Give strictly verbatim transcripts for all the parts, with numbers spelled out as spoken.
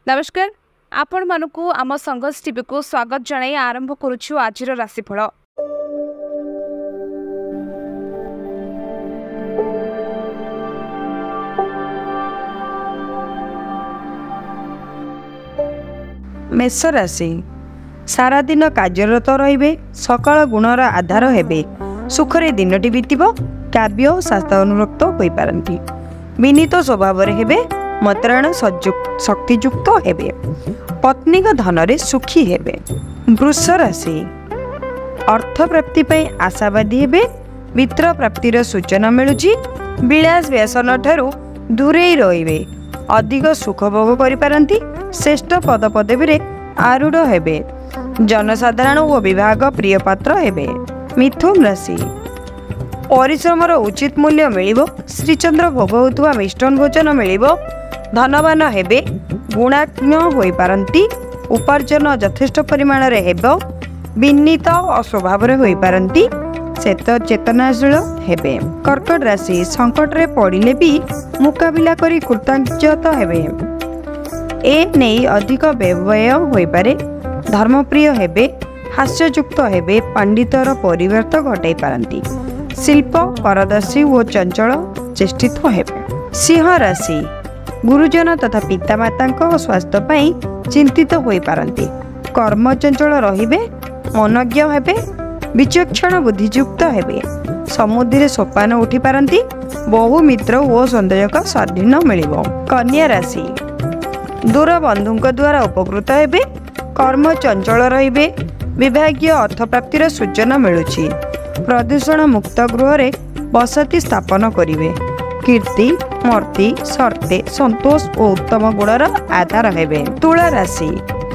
नमस्कार आपण मानकु आम संघर्ष टीवी को स्वागत जणाई आरंभ करुछु आज राशिफल। मेष राशि सारा दिन कार्यरत रहिबे, सकाळ गुणर आधार हेबे, सुखरे दिनटी बीतिबो, काव्य और शास्त्र अनुरक्त होई पारंती, विनीत स्वभाव हेबे, मतराण शक्तियुक्त हेबे, पत्नी का धन रे सुखी हेबे। वृष राशि अर्थ प्राप्ति पई आशावादी हेबे, मित्र प्राप्तिर सूचना मिलुची, विलास व्यसन ठारू दूरेई रहिबे, अधिक सुख भोग करि पारंती, श्रेष्ठ पद पदवी रे आरूढ़ हेबे, जनसाधारण और विभाग प्रिय पात्र हेबे। मिथुन राशि परिश्रमर उचित मूल्य मिलिबो, श्रीचंद्र भोग होतुवा मिष्टान भोजन मिलिबो, धनवान हेबे, गुणात्म होई पारंती, उपार्जन यथेष्ट परिमाण रे हेबो, विनीत और स्वभाव रे होई पारंती, चेत चेतनाशील हेबे। कर्कट राशि संकट रे पड़िले भी मुकाबिला करी कृतज्ञत हेबे, ए नहीं अधिक व्यवय होई पारे, धर्मप्रिय हेबे, हास्ययुक्त हेबे, पंडितर परिवर्त घटाई पारंती, शिल्प पारदर्शी और चंचल चेष्टित हेबे। सिंह राशि गुरुजन तथा पितामाता स्वास्थ्य पाई चिंतित होई पारंती, कर्म चंचल रहिबे, मनज्ञ हेबे, विचक्षण बुद्धियुक्त हेबे, समुद्र सोपान उठी पारंती, बहु मित्र और संदेहक स्वाधीन मिलिबो। कन्या राशि दूर बंधुक द्वारा उपकृत हेबे, कर्म चंचल रहिबे, विभागीय अर्थ प्राप्तिर सूचना मिलुची, प्रदूषण मुक्त गृह रे बसती स्थापन करिवे, कीर्ति मर्ति सर्ते संतोष और उत्तम गुणर आधार हेबे। तुला राशि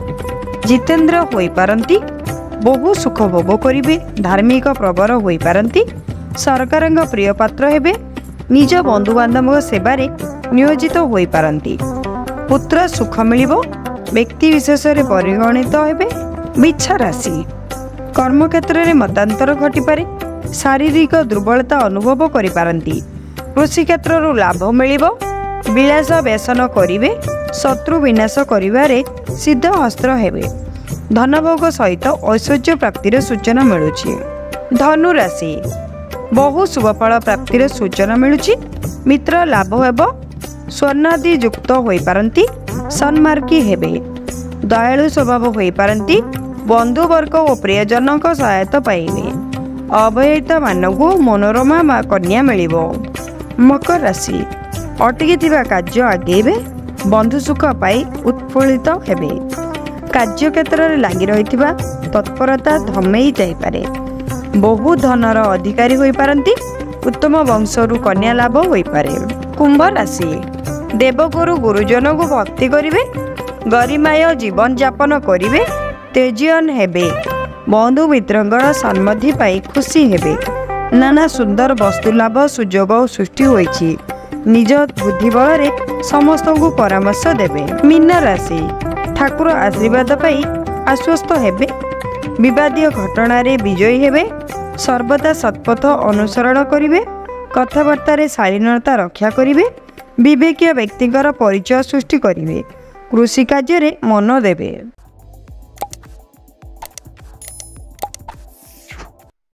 जितेंद्र होई पारंती, बहु सुख भोग करिवे, धार्मिक प्रवर होई पारंती, सरकारंग प्रिय पात्र हेबे, निज बंधु बांधव सेवारे नियोजित होई पारंती, पुत्र सुख मिलिबो, व्यक्ति विशेष रे परिगणित हेबे। मिच्छा राशि कर्म क्षेत्र में मतांतर घटी पारे, शारीरिक दुर्बलता अनुभव करि पारंती, कृषि क्षेत्र लाभ मिलिबो, विलास व्यसन करिवे, शत्रु विनाश करिवारे सिद्ध हस्त्र हेबे, धनभोग सहित ऐश्वर्य प्राप्तिर सूचना मिलुची। धनु राशि बहु शुभफल प्राप्तिर सूचना मिलुची, मित्र लाभ हेबो, स्वर्णादि युक्त होई पारंती, सन्मार्गी हेबे, दयालु स्वभाव होई पारंती, बंधुवर्ग और प्रियजन सहायता पाइबे, अवहित मानकु मनोरमा कन्या मिलिबो। मकर राशि अटकी थिबा कार्य आगेबे, बंधु सुख पाई उत्फुल्लित हेबे, कार्य क्षेत्र में लगी रहिथिबा तत्परता धमेई जाई पारे, बहु धनर अधिकारी होई पारंती, उत्तम वंशरु कन्या लाभ होई पारे। कुंभ राशि देवगुरु गुरुजन को भक्ति करिवे, गरिमाय जीवन यापन करिवे, तेजियन हेबे, बंधु मित्रंगर सन्मति पाई खुशी हेबे, नाना सुंदर वस्तु लाभ सुजोग सृष्टि होईछि, निज बुद्धि बल रे समस्त को परामर्श देबे। मीन राशि ठाकुर आशीर्वाद पाई आश्वस्त हेबे, विवादीय घटना रे विजयी हेबे, सर्वदा सत्पथ अनुसरण करिवे, कथबार्ता रे शालीनता रक्षा करिवे, विवेकीय व्यक्तिकर परिचय सृष्टि करिवे, कृषि कार्य रे मन देबे।